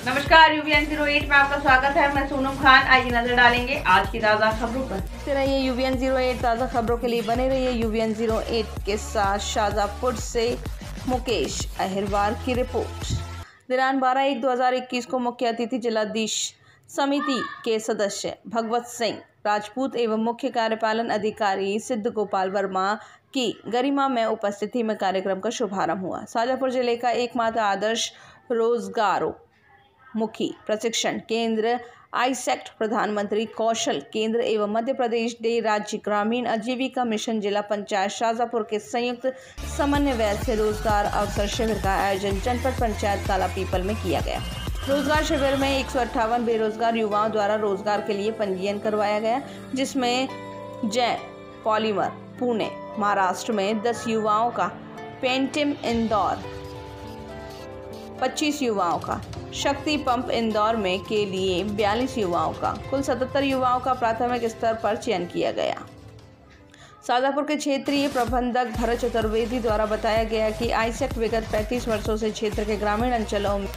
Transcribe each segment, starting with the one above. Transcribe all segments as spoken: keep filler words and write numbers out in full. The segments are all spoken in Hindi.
नमस्कार, यूवीएन जीरो एट में आपका स्वागत है। मैं सोनम खान। आइए नजर डालेंगे आज की ताज़ा खबरों पर। देखते रहिए यूवीएन जीरो एट, ताज़ा खबरों के लिए बने रहिए यूवीएन जीरो एट के साथ। शाहजहाँपुर से मुकेश अहिरवार की रिपोर्ट। दिनांक बारह एक दो हज़ार इक्कीस को मुख्य अतिथि जिलाधीश समिति के सदस्य भगवत सिंह राजपूत एवं मुख्य कार्यपालन अधिकारी सिद्ध गोपाल वर्मा की गरिमा में उपस्थिति में कार्यक्रम का शुभारंभ हुआ। शाहजहाँपुर जिले का एकमात्र आदर्श रोजगारों मुखी प्रशिक्षण केंद्र आईसेक्ट प्रधानमंत्री कौशल केंद्र एवं मध्य प्रदेश डे राज्य ग्रामीण आजीविका मिशन जिला पंचायत शाहजहाँपुर के संयुक्त समन्वय से रोजगार अवसर शिविर का आयोजन जनपद पंचायत काला पीपल में किया गया। रोजगार शिविर में एक सौ अट्ठावन बेरोजगार युवाओं द्वारा रोजगार के लिए पंजीयन करवाया गया, जिसमें जय पॉलीमर पुणे महाराष्ट्र में दस युवाओं का, पेंटिम इंदौर पच्चीस युवाओं का, शक्ति पंप इंदौर में के लिए बयालीस युवाओं का, कुल सतहत्तर युवाओं का प्राथमिक स्तर पर चयन किया गया। शाहजहाँपुर के क्षेत्रीय प्रबंधक भरत चतुर्वेदी द्वारा बताया गया कि आईसेक्ट विगत पैंतीस वर्षों से क्षेत्र के ग्रामीण अंचलों में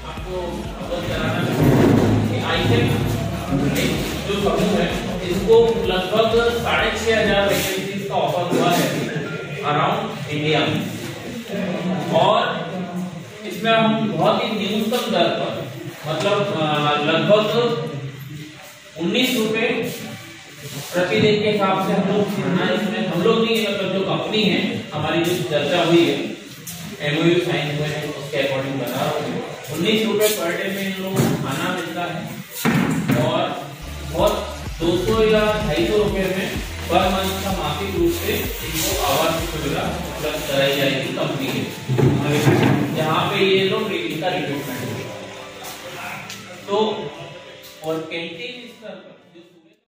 जो समूह है इसको लगभग साढ़े छह हजार वैकेंसीज का ऑफर हुआ है अराउंड इंडिया में, और इसमें हम बहुत ही न्यूनतम दर पर मतलब लगभग उन्नीस रुपए प्रतिदिन के हिसाब से हम लोग इसमें हम लोग नहीं मतलब जो कंपनी है हमारी जो चर्चा हुई है एमओयू साइन हुए हैं उसके अकॉर्डिंग बता रहा हूँ, उन्नीस रुपए पर डे में इन लोगों को खाना मिलता है और बहुत दो सौ या ढाई सौ रुपए में पर मंथ का मासिक रूप से इनको आवास की सुविधा उपलब्ध कराई जाएगी कंपनी के, जहाँ पे ये लोग इनका रिक्रूटमेंट होगा। तो और कैंटीन